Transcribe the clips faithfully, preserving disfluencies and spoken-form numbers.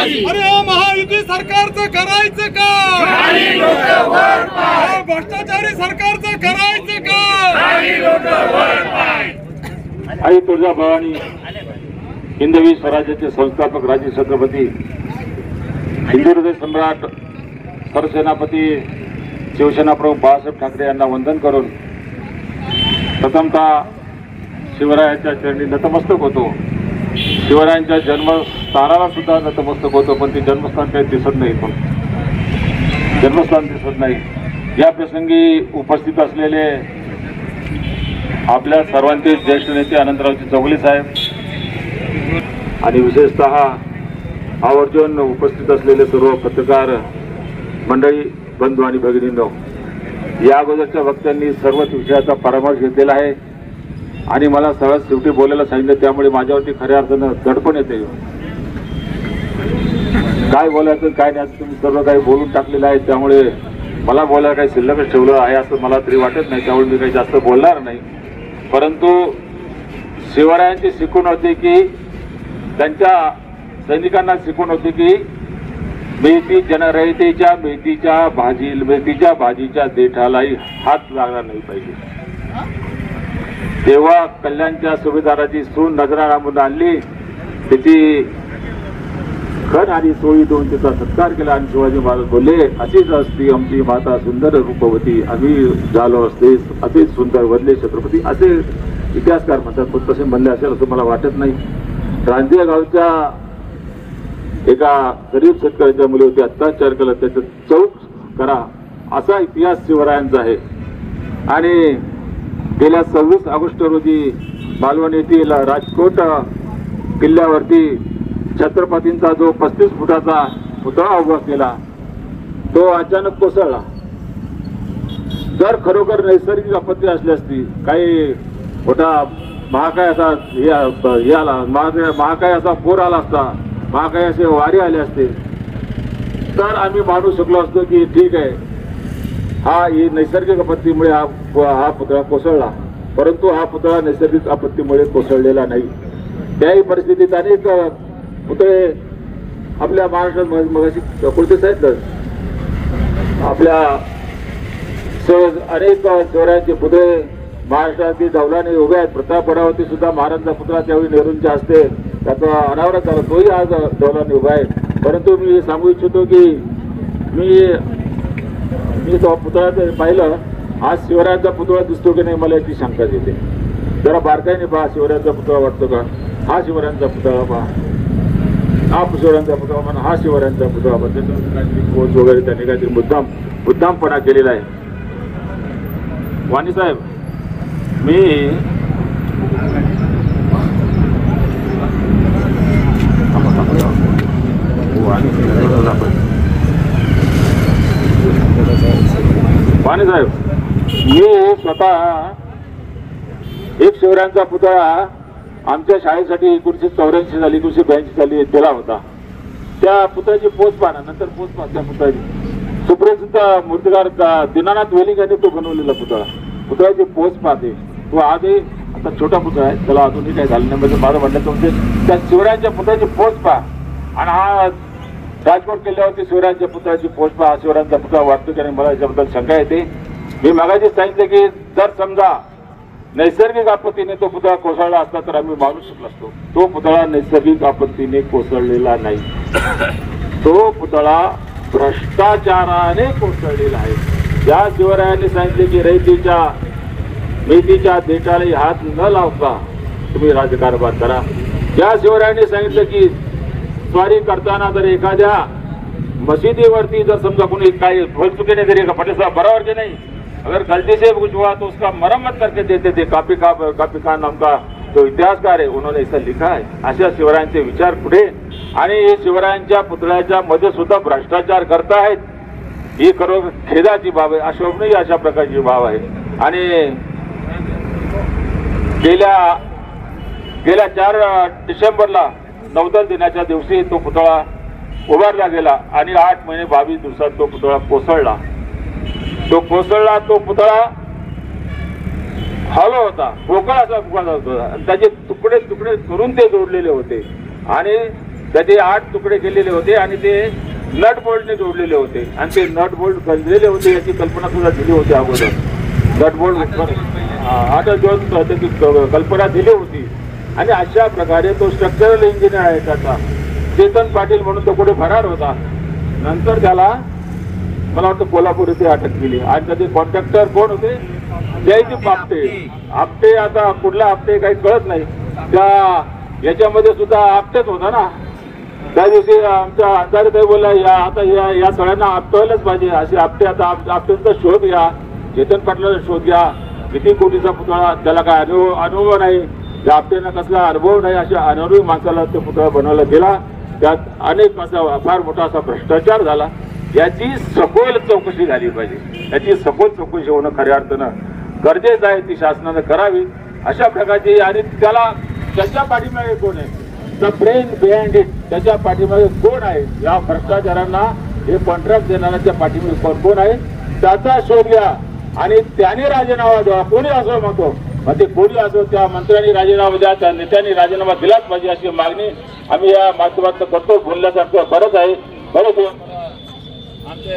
अरे महायुती सरकारचं करायचं का? भ्रष्टाचारी सरकारचं करायचं का? आई तुळजाभवानी हिंदवी स्वराज्याचे संस्थापक राजे छत्रपती हिंदू हृदय सम्राट सरसेनापती शिवसेना प्रमुख बाळासाहेब ठाकरे यांना वंदन करून प्रथमतः शिवरायांच्या चरणी नतमस्तक होतो. शिवरायांच्या जन्मस्थानाला सुद्धा नतमस्तक होतो, पण ते जन्मस्थान काही दिसत नाही. पण जन्मस्थान दिसत नाही. या प्रसंगी उपस्थित असलेले आपल्या सर्वांचे ज्येष्ठ नेते अनंतरावजी चौगुले साहेब आणि विशेषतः आवर्जून उपस्थित असलेले सर्व पत्रकार मंडळी, बंधू आणि भगिनींनो, या अगोदरच्या वक्त्यांनी सर्वच विषयाचा परामर्श घेतलेला आहे आणि मला सगळ्यात शेवटी बोलायला सांगितलं. त्यामुळे माझ्यावरती खऱ्या अर्थानं दडपण येते. काय बोलायचं काय नाही तुम्ही सर्व काही बोलून टाकलेलं आहे. त्यामुळे मला बोलायला काही शिल्लकच ठेवलं आहे असं मला तरी वाटत नाही. त्यामुळे मी काही जास्त बोलणार नाही. परंतु शिवरायांची शिकवण होती की त्यांच्या सैनिकांना शिकवण होती की मेथी जनरहितेच्या मेथीच्या भाजी मेथीच्या भाजीच्या देठालाही हात लागणार नाही पाहिजे. तेव्हा कल्याणच्या सुभेदाराची सून नजरामधून आणली, त्याची खण आणि सोयी देऊन त्याचा सत्कार केला आणि शिवाजी महाराज बोलले, अशीच असती आमची माता सुंदर रूपवती, आम्ही झालो असते असेच सुंदर वदले छत्रपती, असे इतिहासकार म्हणतात. पण तसे म्हणले असेल असं मला वाटत नाही. रांदिया गावच्या एका गरीब शेतकऱ्याच्या मुली होती, अत्याचार केला, त्याचं चौक करा असा इतिहास शिवरायांचा आहे. आणि गेल्या सव्वीस ऑगस्ट रोजी मालवण येथील राजकोट किल्ल्यावरती छत्रपतींचा जो पस्तीस फुटाचा पुतळा उभा केला तो अचानक कोसळला. जर खरोखर नैसर्गिक आपत्ती असली असती, काही मोठा महाकाय असा हे आला, महाकाय असा पूर आला असता, महाकाय असे वारे आले असते, तर आम्ही मानू शकलो असतो की ठीक आहे, हा ही नैसर्गिक आपत्तीमुळे हा हा पुतळा कोसळला. परंतु हा पुतळा नैसर्गिक आपत्तीमुळे कोसळलेला नाही. त्याही परिस्थितीत अनेक पुतळे आपल्या महाराष्ट्रात मगाशी कुठे सांगितलं, आपल्या अनेक शहरांचे पुतळे महाराष्ट्रातील डौलाने उभे आहेत. प्रतापगडावरती सुद्धा महाराजांचा पुतळा त्यावेळी नेहरूंच्या हस्ते त्याचा अनावरण झाला, तोही आज डौलाने उभा आहे. परंतु मी सांगू इच्छितो की मी मी तो पुतळा पाहिलं, आज शिवरायांचा पुतळा दिसतो की नाही मला याची शंका येते. जरा बारकाईने पहा, शिवरायांचा पुतळा वाटतो का? हा शिवरायांचा पुतळा पहा, हा शिवरायांचा पुतळा म्हणा, हा शिवरायांचा पुतळा पहा. त्याच्यामध्ये काहीतरी पोच वगैरे त्यांनी काहीतरी मुद्दाम मुद्दामपणा केलेला आहे. वाणी साहेब, मी वाणी साहेब मी स्वतः एक शिवरायांचा पुतळा आमच्या शाळेसाठी एकोणीसशे चौऱ्याऐंशी साली एकोणीसशे ब्याऐंशी साली दिला होता. त्या पुतळ्याची पोच पाहा, नंतर पोच पहा त्या पुतळ्याची. सुप्रसिद्ध मूर्तिकार दीनानाथ वेलिंग यांनी तो बनवलेला पुतळा, पुतळ्याची पोच पाहते. तो आजही आता छोटा पुतळा आहे, त्याला अजूनही काही झालं नाही. म्हणजे माझं म्हणण्याचं म्हणजे त्या शिवरायांच्या पुतळ्याची पोच पहा. आणि हा राजकोट किल्ल्यावरती शिवरायांच्या पुतळ्याची पोच पहा. शिवरायांचा पुतळा वाटतो की नाही मला याच्याबद्दल शंका येते. मी मगाशी सांगितलं की जर समजा नैसर्गिक आपत्तीने तो पुतळा कोसळला असता तर आम्ही मानू शकलो असतो. तो पुतळा नैसर्गिक आपत्तीने कोसळलेला नाही. तो पुतळा भ्रष्टाचाराने कोसळलेला आहे. ज्या शिवरायांनी सांगितले की रयतेच्या मेथीच्या देठाला हात न लावता तुम्ही राजकारभार करा, ज्या शिवरायांनी सांगितलं की स्वारी करताना जर एखाद्या मशिदीवरती जर समजा कोणी काही भूलचुकीने जरी पटे साहब बराबर के नहीं, अगर गलती से कुछ हुआ तो उसका मरम्मत करके देते थे. कापी का कापी खान नाम का जो इतिहासकार है उन्होंने ऐसा लिखा है. अशा शिवरायांचे विचार पुढे आणि हे शिवरायांच्या पुतळ्याच्या मध्ये सुद्धा भ्रष्टाचार करतायत. ही खरोखर खेदाची बाब आहे. अशोभनीय अशा प्रकारची बाब आहे. आणि गेल्या गेल्या चार डिसेंबरला नौदल दिनाच्या दिवशी तो पुतळा उभारला गेला आणि आठ महिने बावीस दिवसात तो पुतळा कोसळला. तो कोसळला तो पुतळा हॉलो होता, पोकळ असा होता. त्याचे तुकडे तुकडे करून ते जोडलेले होते आणि त्याचे आठ तुकडे केलेले होते आणि ते नट बोल्टने जोडलेले होते आणि ते नट बोल्ट गंजलेले होते याची कल्पना सुद्धा दिली होती अगोदर. नट बोल्ट आठ दोन त्याची कल्पना दिली होती आणि अशा प्रकारे तो स्ट्रक्चरल इंजिनियर आहे त्याचा चेतन पाटील म्हणून तो कुठे फरार होता. नंतर त्याला मला वाटतं कोल्हापूर इथे अटक केली आणि त्याचे कॉन्ट्रॅक्टर कोण होते? जयदीप आपटे. आपटे आता कुठला आपटे काही कळत नाही. त्या याच्यामध्ये सुद्धा आपटेच होता ना. त्या दिवशी आमच्या अंधारे ताई बोलला या आता या या सगळ्यांना आपटवायलाच पाहिजे असे आपटे. आता आपटेचा शोध घ्या, चेतन पाटलाचा शोध घ्या. किती कोटीचा पुतळा, त्याला काय अनुभव अनुभव नाही, त्या आपटेना कसला अनुभव नाही. अशा अनुभवी माणसाला तो पुतळा बनवला गेला. त्यात अनेक असा फार मोठा असा भ्रष्टाचार झाला. याची सखोल चौकशी झाली पाहिजे. याची सखोल चौकशी होणं खऱ्या अर्थानं गरजेचं आहे. ती शासनानं करावी अशा प्रकारची. आणि त्याला त्याच्या पाठीमागे कोण आहे, द ब्रेन बिहाइंड इट, त्याच्या पाठीमागे कोण आहे, या भ्रष्टाचारांना हे कॉन्ट्रॅक्ट देणाऱ्याच्या पाठीमागे कोण कोण आहे त्याचा शोध घ्या आणि त्याने राजीनामा द्यावा. कोणी असो म्हणतो मग ते कोणी असो, त्या मंत्र्यांनी राजीनामा द्या, त्या नेत्यांनी राजीनामा दिलाच पाहिजे अशी मागणी आम्ही या माध्यमातून करतो. बोलण्यासारखं बरंच आहे. बरंच आमचे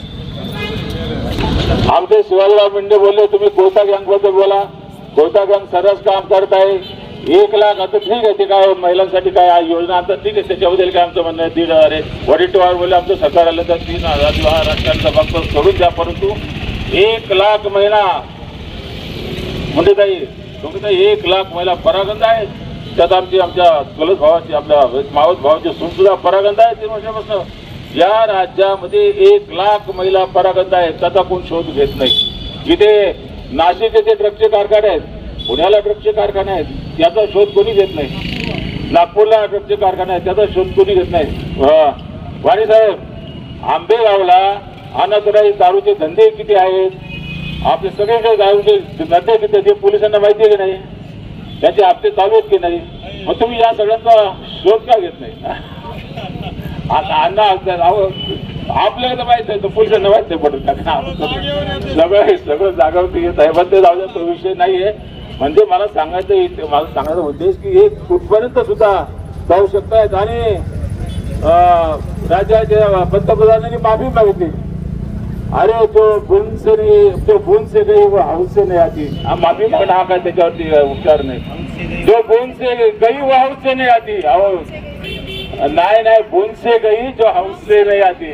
आमचे शिवाजीराव मुंडे बोलले तुम्ही कोयता गँग बद्दल बोला. कोयता गँग सरस काम करत आहे. एक लाख आता ठीक आहे, ते काय महिलांसाठी काय योजना आता ठीक आहे, त्याच्याबद्दल काय आमचं म्हणणं आहे. दीड हजार आहे. वडेट्टीवार बोलले आमचं सरकार आलं तर तीन हजार महाराष्ट्रांचा फक्त सोडून द्या, परंतु एक लाख महिला म्हणजे ताई तुमची एक लाख महिला परागंद आहेत. त्यात आमची आमच्या चुलत भावाची आपल्या मावस भावाची सून सुद्धा परागंद आहे. तीन वर्षापासून या राज्यामध्ये एक लाख महिला परागंद आहेत. त्याचा कोण शोध घेत नाही. इथे नाशिक येथे ड्रगचे कारखाने आहेत, पुण्याला ड्रगचे कारखाने आहेत, त्याचा शोध कोणी घेत नाही. नागपूरला ड्रगचे कारखाने आहेत, त्याचा शोध कोणी घेत नाही. वाणी साहेब, आंबेगावला अनाथराई दारूचे धंदे किती आहेत, आपले सगळे दारूचे धंदे किती आहेत पोलिसांना माहिती आहे की नाही, त्याचे हप्ते चालू आहेत की नाही. मग तुम्ही या सगळ्यांचा शोध का घेत नाही? आता अण्णा आपल्याला तर माहित आहे, तर पोलिसांना माहित नाही पडत. सगळं सगळं जागावरती येत आहे. पण ते जाऊ द्या, तो विषय नाहीये. म्हणजे मला सांगायचं मला सांगायचा उद्देश की हे कुठपर्यंत सुद्धा जाऊ शकतायत. आणि राज्याच्या पंतप्रधानांनी माफी मागितली. अरे तो गुण से नहीं, जो गुण से गई वो हाउस से नहीं आती. हा माफी मागणं हा काय त्याच्यावरती उपचार नाही. जो गुण से गई वो हाउस से नहीं आती. अहो नाही नाही, गुण से गई जो हाउस से नहीं आती.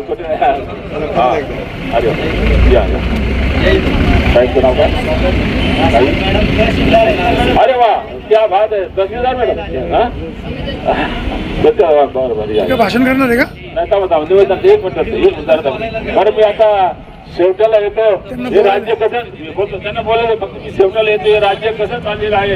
अरे या नाव काय? अरे वा, क्या बात आहे. तहसीलदार मॅडम बरं बरं भाषण करणार आहे का? नाही का बताव निवेदन एक मिनिट एक मिनिट. बरं मी आता शेवटाला येतो. हे राज्य कसं बोलतो त्यांना बोलायचं फक्त मी शेवटाला येतो. हे राज्य कसं चाललेलं आहे,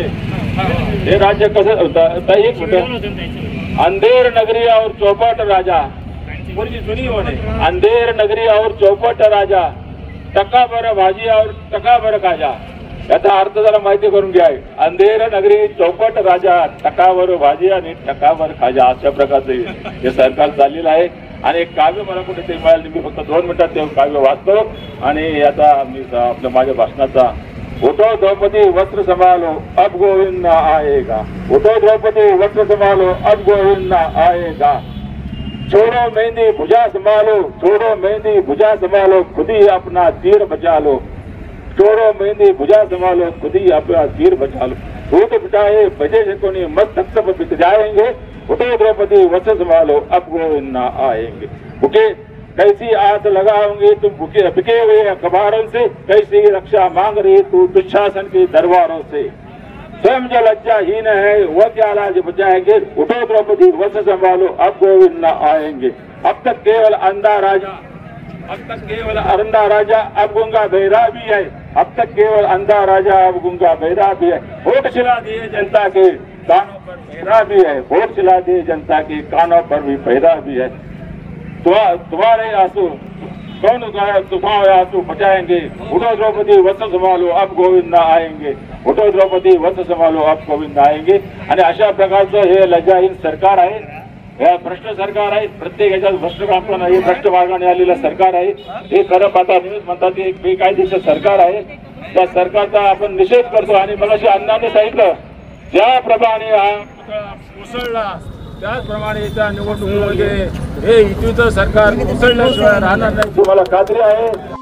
हे राज्य कसं एक मिनिट. अंधेर नगरी और चौपट राजा, मुझे सुनी होने. अंधेर नगरी और चौपट राजा, टका भर भाजी और टका भर खाजा. याचा अर्थ जरा माहिती करून घ्या. अंधेर नगरी चौपट राजा, टकावर भाजी आणि टकावर खाजा, अशा प्रकारचं हे सरकार चाललेलं आहे. आणि एक काव्य मला कुठे ते मिळालं, मी फक्त दोन मिनिटात ते काव्य वाचतो आणि आता मी आपल्या माझ्या भाषणाचा. उठो द्रौपदी वस्त्र संभालो अब गोविंद आएगा. उठो द्रौपदी वस्त्र संभालो अब गोविंद आएगा. छोड़ो मेहंदी भुजा संभालो, छोड़ो मेहंदी भुजा संभालो, खुद ही अपना तीर बचा लो. छोड़ो मेहंदी भुजा संभालो, खुद ही अपना तीर बचा लो. भूत पिटाए बजे से कोनी मस्तक सब बिक जाएंगे. उठो द्रौपदी वस्त्र संभालो अब गोविंद आएंगे. भूखे कैसी आस लगाओगे तुम भूखे बिके हुए अखबारों से, कैसी रक्षा मांग रही तू दुशासन के दरबारों से. स्वयं जो लज्जाहीन है वह क्या लाज बचाएंगे. उठो द्रौपदी वस्त्र संभालो अब गोविंद आएंगे. अब तक केवल अंधा राजा, अब तक केवल अंधा राजा अब गूंगा बहरा भी है. अब तक केवल अंधा राजा अब गूंगा बहरा भी है. होठ छिला दिए जनता के कानों पर पहरा भी है. होठ छिला दिए जनता के कानों पर भी पहरा भी है. तुम्हारे आंसू कौन तुम्हारे आंसू बचाएंगे. उठो द्रौपदी वस्त्र संभालो अब गोविंद आएंगे. उठो द्रौपदी वस्त्र संभालो अब गोविंद आएंगे. आणि अशा प्रकारचं हे लज्जाहीन सरकार आहे, हे भ्रष्ट सरकार आहे. प्रत्येक ह्याच्यात भ्रष्ट काम हे भ्रष्ट मार्गाने आलेलं सरकार आहे. हे खरं पाहता न्यूज म्हणतात ते एक बेकायदेशीर सरकार आहे. त्या सरकारचा आपण निषेध करतो. आणि मग अशी अण्णाने सांगितलं ज्याप्रमाणे हा पुतळा कोसळला त्याचप्रमाणे येत्या निवडणुकीमध्ये हे युतीचं सरकार कोसळल्याशिवाय राहणार नाही. तुम्हाला खात्री आहे